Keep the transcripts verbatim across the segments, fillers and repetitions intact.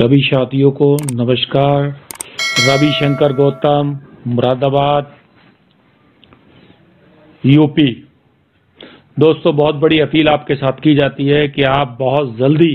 सभी साथियों को नमस्कार। रविशंकर गौतम, मुरादाबाद, यूपी। दोस्तों, बहुत बड़ी अपील आपके साथ की जाती है कि आप बहुत जल्दी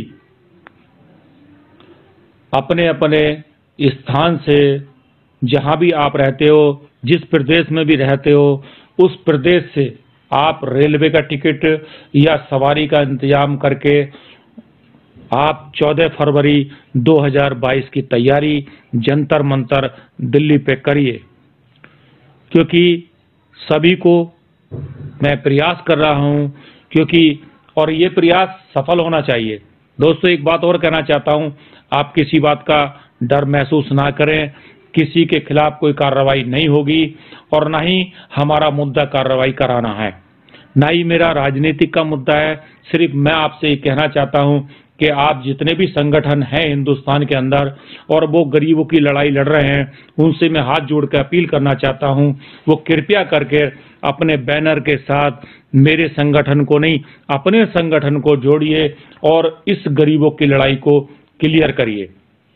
अपने अपने स्थान से, जहां भी आप रहते हो, जिस प्रदेश में भी रहते हो, उस प्रदेश से आप रेलवे का टिकट या सवारी का इंतजाम करके आप चौदह फरवरी दो हज़ार बाईस की तैयारी जंतर मंतर दिल्ली पे करिए, क्योंकि सभी को मैं प्रयास कर रहा हूं, क्योंकि और ये प्रयास सफल होना चाहिए। दोस्तों, एक बात और कहना चाहता हूं, आप किसी बात का डर महसूस ना करें। किसी के खिलाफ कोई कार्रवाई नहीं होगी और ना ही हमारा मुद्दा कार्रवाई कराना है, ना ही मेरा राजनीतिक का मुद्दा है। सिर्फ मैं आपसे ये कहना चाहता हूं कि आप जितने भी संगठन हैं हिंदुस्तान के अंदर और वो गरीबों की लड़ाई लड़ रहे हैं, उनसे मैं हाथ जोड़ कर अपील करना चाहता हूं, वो कृपया करके अपने बैनर के साथ मेरे संगठन को नहीं, अपने संगठन को जोड़िए और इस गरीबों की लड़ाई को क्लियर करिए।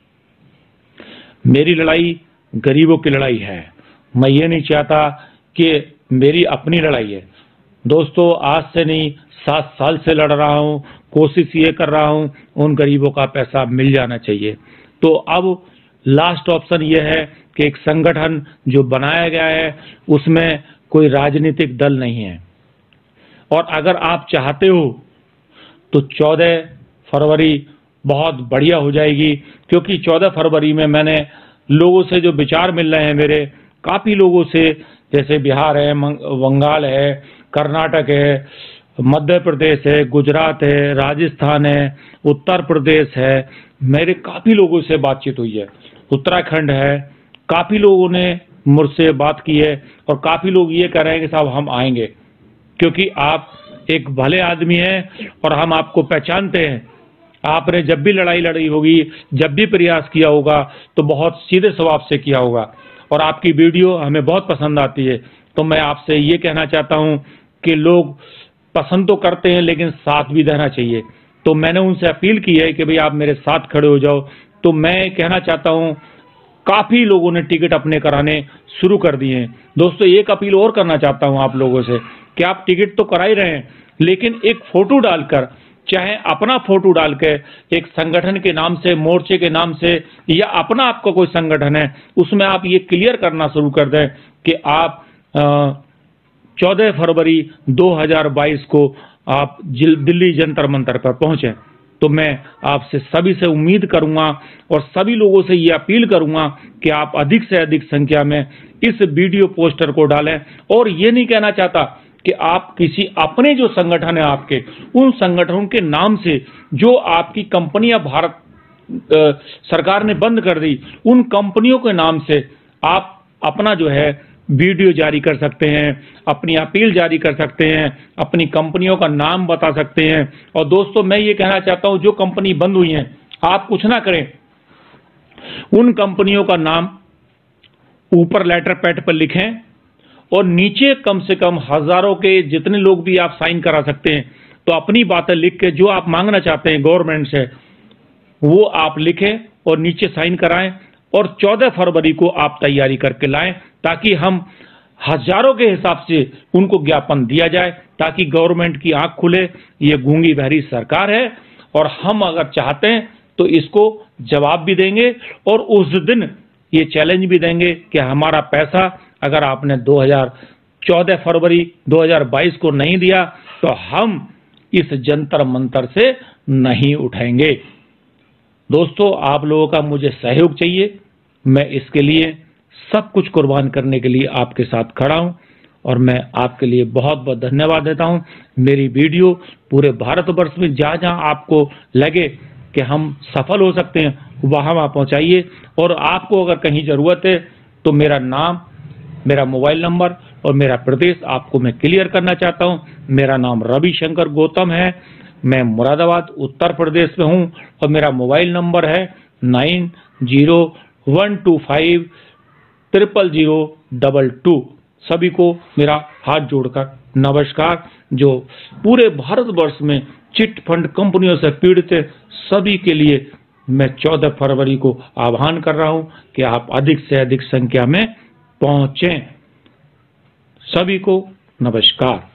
मेरी लड़ाई गरीबों की लड़ाई है। मैं ये नहीं चाहता कि मेरी अपनी लड़ाई है। दोस्तों, आज से नहीं, सात साल से लड़ रहा हूं, कोशिश ये कर रहा हूं उन गरीबों का पैसा मिल जाना चाहिए। तो अब लास्ट ऑप्शन ये है कि एक संगठन जो बनाया गया है उसमें कोई राजनीतिक दल नहीं है, और अगर आप चाहते हो तो चौदह फरवरी बहुत बढ़िया हो जाएगी, क्योंकि चौदह फरवरी में मैंने लोगों से जो विचार मिल रहे हैं, मेरे काफ़ी लोगों से, जैसे बिहार है, बंगाल है, कर्नाटक है, मध्य प्रदेश है, गुजरात है, राजस्थान है, उत्तर प्रदेश है, मेरे काफ़ी लोगों से बातचीत हुई है, उत्तराखंड है, काफ़ी लोगों ने मुझसे बात की है और काफ़ी लोग ये कह रहे हैं कि साहब हम आएंगे, क्योंकि आप एक भले आदमी हैं और हम आपको पहचानते हैं। आपने जब भी लड़ाई लड़ी होगी, जब भी प्रयास किया होगा, तो बहुत सीधे स्वभाव से किया होगा और आपकी वीडियो हमें बहुत पसंद आती है। तो मैं आपसे ये कहना चाहता हूँ कि लोग पसंद तो करते हैं लेकिन साथ भी देना चाहिए। तो मैंने उनसे अपील की है कि भाई आप मेरे साथ खड़े हो जाओ। तो मैं कहना चाहता हूँ, काफ़ी लोगों ने टिकट अपने कराने शुरू कर दिए हैं। दोस्तों, एक अपील और करना चाहता हूँ आप लोगों से कि आप टिकट तो करा ही रहे हैं, लेकिन एक फोटो डालकर, चाहे अपना फोटो डाल के एक संगठन के नाम से, मोर्चे के नाम से, या अपना आपका कोई संगठन है, उसमें आप ये क्लियर करना शुरू कर दें कि आप चौदह फरवरी दो हज़ार बाईस को आप दिल्ली जंतर मंतर पर पहुंचे। तो मैं आपसे सभी से उम्मीद करूंगा और सभी लोगों से ये अपील करूंगा कि आप अधिक से अधिक संख्या में इस वीडियो पोस्टर को डालें। और ये नहीं कहना चाहता कि आप किसी अपने जो संगठन है आपके, उन संगठनों के नाम से जो आपकी कंपनियां भारत आ, सरकार ने बंद कर दी, उन कंपनियों के नाम से आप अपना जो है वीडियो जारी कर सकते हैं, अपनी अपील जारी कर सकते हैं, अपनी कंपनियों का नाम बता सकते हैं। और दोस्तों, मैं ये कहना चाहता हूं, जो कंपनी बंद हुई हैं, आप कुछ ना करें, उन कंपनियों का नाम ऊपर लेटर पैड पर लिखें और नीचे कम से कम हजारों के जितने लोग भी आप साइन करा सकते हैं, तो अपनी बातें लिख के जो आप मांगना चाहते हैं गवर्नमेंट से, वो आप लिखें और नीचे साइन कराएं और चौदह फरवरी को आप तैयारी करके लाएं, ताकि हम हजारों के हिसाब से उनको ज्ञापन दिया जाए, ताकि गवर्नमेंट की आंख खुले। ये गूंगी बहरी सरकार है और हम अगर चाहते हैं तो इसको जवाब भी देंगे और उस दिन ये चैलेंज भी देंगे कि हमारा पैसा अगर आपने दो हज़ार चौदह फरवरी दो हज़ार बाईस को नहीं दिया तो हम इस जंतर मंतर से नहीं उठेंगे। दोस्तों, आप लोगों का मुझे सहयोग चाहिए। मैं इसके लिए सब कुछ कुर्बान करने के लिए आपके साथ खड़ा हूं और मैं आपके लिए बहुत बहुत धन्यवाद देता हूं। मेरी वीडियो पूरे भारतवर्ष में जहां जहां आपको लगे कि हम सफल हो सकते हैं, वहां वहां पहुंचाइए। और आपको अगर कहीं जरूरत है तो मेरा नाम, मेरा मोबाइल नंबर और मेरा प्रदेश आपको मैं क्लियर करना चाहता हूं। मेरा नाम रविशंकर गौतम है, मैं मुरादाबाद उत्तर प्रदेश में हूं और मेरा मोबाइल नंबर है nine zero one two five triple zero double two. सभी को मेरा हाथ जोड़कर नमस्कार। जो पूरे भारतवर्ष में चिट फंड कंपनियों से पीड़ित है, सभी के लिए मैं चौदह फरवरी को आह्वान कर रहा हूं कि आप अधिक से अधिक संख्या में पहुंचें। सभी को नमस्कार।